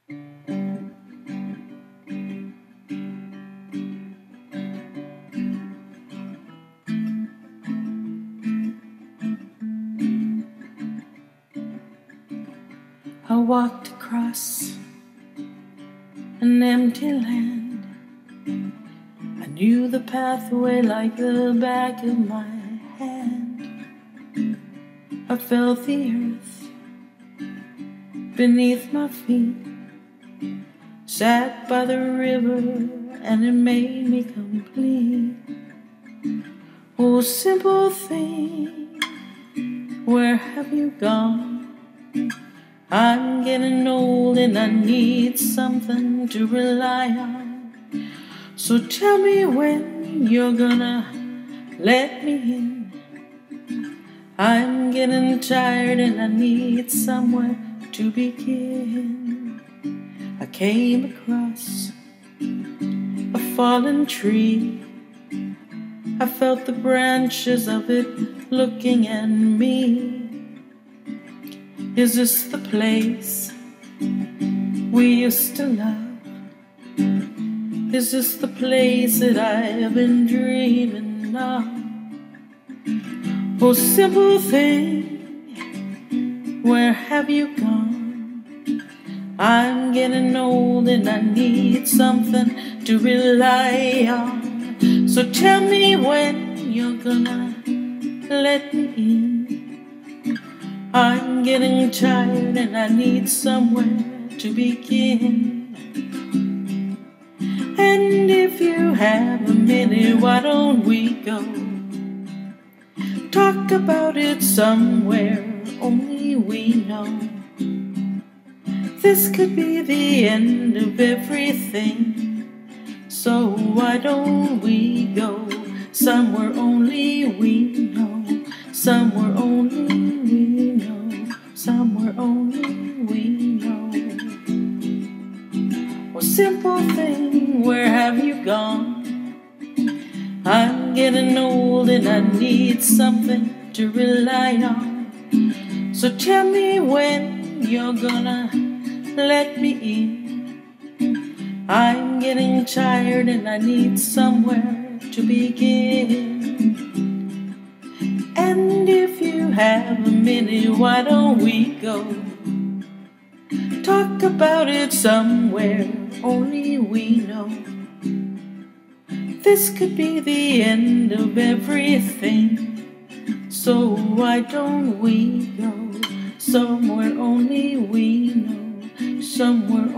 I walked across an empty land. I knew the pathway like the back of my hand. I felt the earth beneath my feet, sat by the river and it made me complete. Oh, simple thing, where have you gone? I'm getting old and I need something to rely on. So tell me when you're gonna let me in. I'm getting tired and I need somewhere to begin. I came across a fallen tree. I felt the branches of it looking at me. Is this the place we used to love? Is this the place that I've been dreaming of? Oh, simple thing, where have you gone? I'm getting old and I need something to rely on. So tell me when you're gonna let me in. I'm getting tired and I need somewhere to begin. And if you have a minute, why don't we go talk about it somewhere only we know? This could be the end of everything, so why don't we go somewhere only we know? Somewhere only we know. Somewhere only we know. Oh, simple thing, where have you gone? I'm getting old and I need something to rely on. So tell me when you're gonna let me in. I'm getting tired and I need somewhere to begin. And if you have a minute, why don't we go talk about it somewhere only we know? This could be the end of everything, so why don't we go somewhere only we know? Somewhere